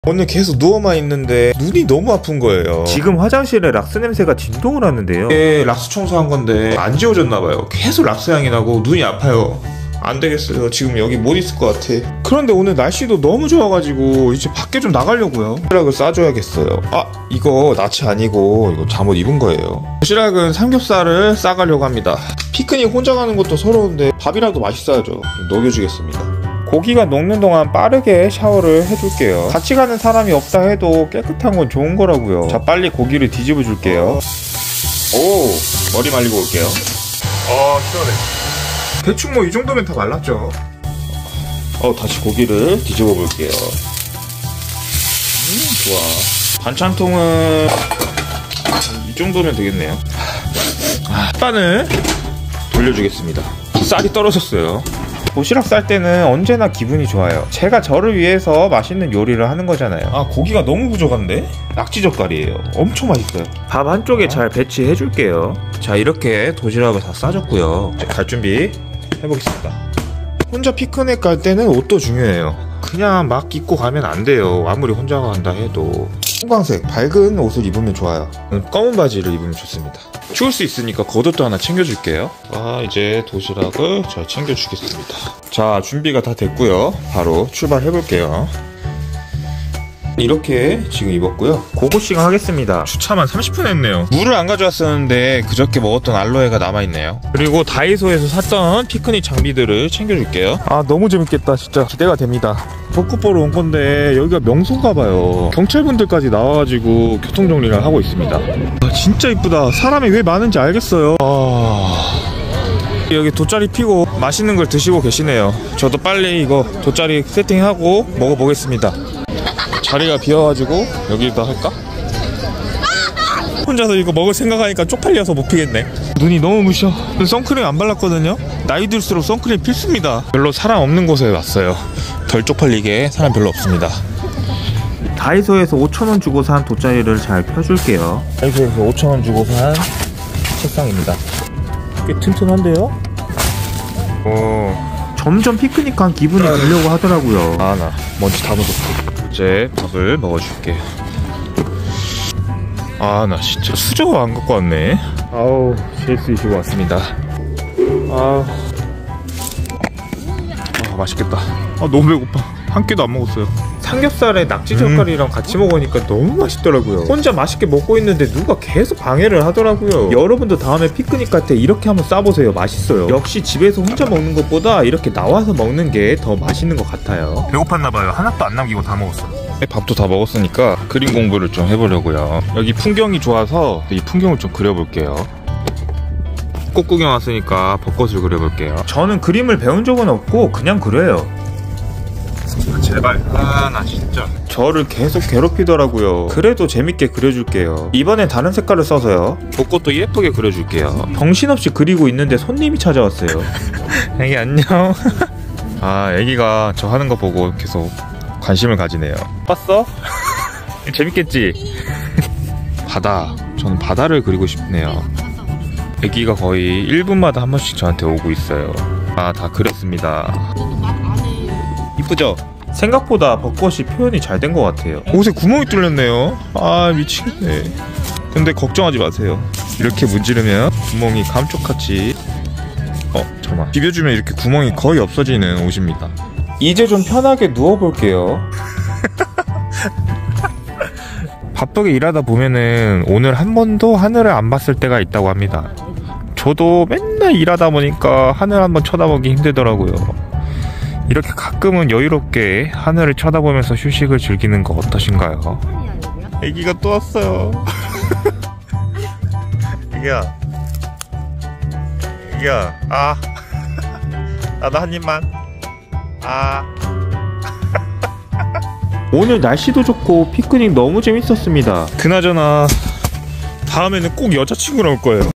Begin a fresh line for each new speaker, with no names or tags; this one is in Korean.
오늘 계속 누워만 있는데 눈이 너무 아픈 거예요.
지금 화장실에 락스 냄새가 진동을 하는데요.
이게 락스 청소한 건데 안 지워졌나봐요. 계속 락스 향이 나고 눈이 아파요. 안 되겠어요. 지금 여기 못 있을 것 같아. 그런데 오늘 날씨도 너무 좋아가지고 이제 밖에 좀 나가려고요. 도시락을 싸줘야겠어요. 아, 이거 나치 아니고 이거 잠옷 입은 거예요. 도시락은 삼겹살을 싸가려고 합니다. 피크닉 혼자 가는 것도 서러운데 밥이라도 맛있어야죠. 녹여주겠습니다. 고기가 녹는 동안 빠르게 샤워를 해줄게요. 같이 가는 사람이 없다 해도 깨끗한 건 좋은 거라고요. 자, 빨리 고기를 뒤집어 줄게요. 오, 머리 말리고 올게요. 시원해. 대충 뭐 이 정도면 다 말랐죠. 다시 고기를 뒤집어 볼게요. 좋아. 반찬통은 이 정도면 되겠네요. ปั้을 돌려주겠습니다. 쌀이 떨어졌어요. 도시락 쌀 때는 언제나 기분이 좋아요. 제가 저를 위해서 맛있는 요리를 하는 거잖아요. 아, 고기가 너무 부족한데? 낙지젓갈이에요. 엄청 맛있어요. 밥 한쪽에 잘 배치해 줄게요. 자, 이렇게 도시락을 다 싸줬고요. 갈 준비 해보겠습니다. 혼자 피크닉 갈 때는 옷도 중요해요. 그냥 막 입고 가면 안 돼요. 아무리 혼자 간다 해도. 형광색 밝은 옷을 입으면 좋아요. 검은 바지를 입으면 좋습니다. 추울 수 있으니까 겉옷도 하나 챙겨줄게요. 이제 도시락을 잘 챙겨주겠습니다. 자, 준비가 다 됐고요. 바로 출발해볼게요. 이렇게 지금 입었고요. 고고싱 하겠습니다. 주차만 30분 했네요. 물을 안 가져왔었는데 그저께 먹었던 알로에가 남아있네요. 그리고 다이소에서 샀던 피크닉 장비들을 챙겨줄게요. 아, 너무 재밌겠다. 진짜 기대가 됩니다. 벚꽃 보러 온 건데 여기가 명소인가봐요. 경찰분들까지 나와가지고 교통정리를 하고 있습니다. 진짜 이쁘다. 사람이 왜 많은지 알겠어요. 여기 돗자리 피고 맛있는 걸 드시고 계시네요. 저도 빨리 이거 돗자리 세팅하고 먹어보겠습니다. 자리가 비어가지고 여기다 할까? 혼자서 이거 먹을 생각하니까 쪽팔려서 못 피겠네. 눈이 너무 부셔. 선크림 안 발랐거든요. 나이 들수록 선크림 필수입니다. 별로 사람 없는 곳에 왔어요. 덜 쪽팔리게. 사람 별로 없습니다.
다이소에서 5,000원 주고 산 돗자리를 잘 펴줄게요.
다이소에서 5,000원 주고 산 책상입니다. 꽤 튼튼한데요?
점점 피크닉한 기분이 들려고 하더라고요.
나 먼지 다 묻었어. 이제 밥을 먹어줄게. 나 진짜 수저 안 갖고 왔네. CS 이시고 왔습니다. 맛있겠다. 너무 배고파. 한 끼도 안 먹었어요. 삼겹살에 낙지젓갈이랑 같이 먹으니까 너무 맛있더라고요. 혼자 맛있게 먹고 있는데 누가 계속 방해를 하더라고요. 여러분도 다음에 피크닉 갈 때 이렇게 한번 싸보세요. 맛있어요. 역시 집에서 혼자 먹는 것보다 이렇게 나와서 먹는 게 더 맛있는 것 같아요. 배고팠나봐요. 하나도 안 남기고 다 먹었어요. 밥도 다 먹었으니까 그림 공부를 좀 해보려고요. 여기 풍경이 좋아서 이 풍경을 좀 그려볼게요. 꽃 구경 왔으니까 벚꽃을 그려볼게요. 저는 그림을 배운 적은 없고 그냥 그려요. 제발. 나 진짜 저를 계속 괴롭히더라고요. 그래도 재밌게 그려줄게요. 이번엔 다른 색깔을 써서요. 벚꽃도 예쁘게 그려줄게요. 정신없이 그리고 있는데 손님이 찾아왔어요. 애기 안녕. 애기가 저 하는 거 보고 계속 관심을 가지네요. 봤어? 재밌겠지? 바다. 저는 바다를 그리고 싶네요. 애기가 거의 1분마다 한 번씩 저한테 오고 있어요. 다 그렸습니다. 이쁘죠? 생각보다 벚꽃이 표현이 잘 된 것 같아요. 옷에 구멍이 뚫렸네요. 미치겠네. 근데 걱정하지 마세요. 이렇게 문지르면 구멍이 감쪽같이 잠깐만, 비벼주면 이렇게 구멍이 거의 없어지는 옷입니다. 이제 좀 편하게 누워볼게요. 바쁘게 일하다 보면은 오늘 한 번도 하늘을 안 봤을 때가 있다고 합니다. 저도 맨날 일하다 보니까 하늘 한번 쳐다보기 힘들더라고요. 이렇게 가끔은 여유롭게 하늘을 쳐다보면서 휴식을 즐기는 거 어떠신가요? 애기가 또 왔어요. 애기야. 나도 한 입만. 오늘 날씨도 좋고 피크닉 너무 재밌었습니다. 그나저나 다음에는 꼭 여자친구랑 올 거예요.